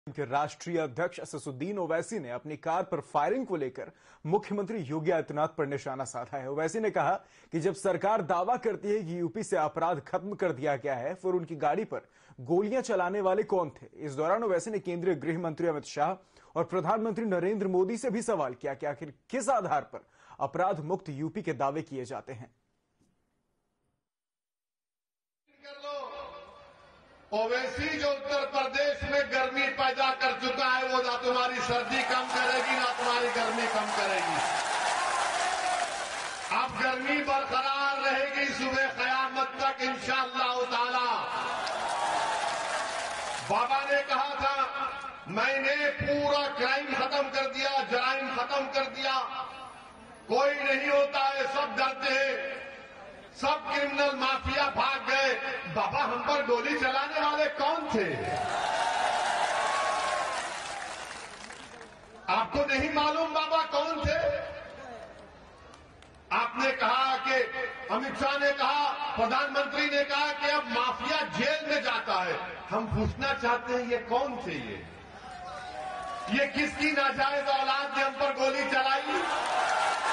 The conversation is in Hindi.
के राष्ट्रीय अध्यक्ष असदुद्दीन ओवैसी ने अपनी कार पर फायरिंग को लेकर मुख्यमंत्री योगी आदित्यनाथ पर निशाना साधा है। ओवैसी ने कहा कि जब सरकार दावा करती है कि यूपी से अपराध खत्म कर दिया गया है, फिर उनकी गाड़ी पर गोलियां चलाने वाले कौन थे। इस दौरान ओवैसी ने केंद्रीय गृह मंत्री अमित शाह और प्रधानमंत्री नरेंद्र मोदी से भी सवाल किया कि आखिर किस आधार पर अपराध मुक्त यूपी के दावे किए जाते हैं। ओवैसी जो उत्तर प्रदेश में गर्मी पैदा कर चुका है, वो ना तुम्हारी सर्दी कम करेगी ना तुम्हारी गर्मी कम करेगी। अब गर्मी बरकरार रहेगी सुबह कयामत तक इंशाअल्लाह ताला। बाबा ने कहा था मैंने पूरा क्राइम खत्म कर दिया, जराइम खत्म कर दिया, कोई नहीं होता है, सब डरते हैं, सब क्रिमिनल माफिया भाग गए। बाबा हम पर गोली चलाने वाले कौन थे? आपको नहीं मालूम बाबा कौन थे? आपने कहा कि अमित शाह ने कहा, प्रधानमंत्री ने कहा कि अब माफिया जेल में जाता है। हम पूछना चाहते हैं ये कौन थे? ये किसकी नाजायज औलाद ने हम पर गोली चलाई?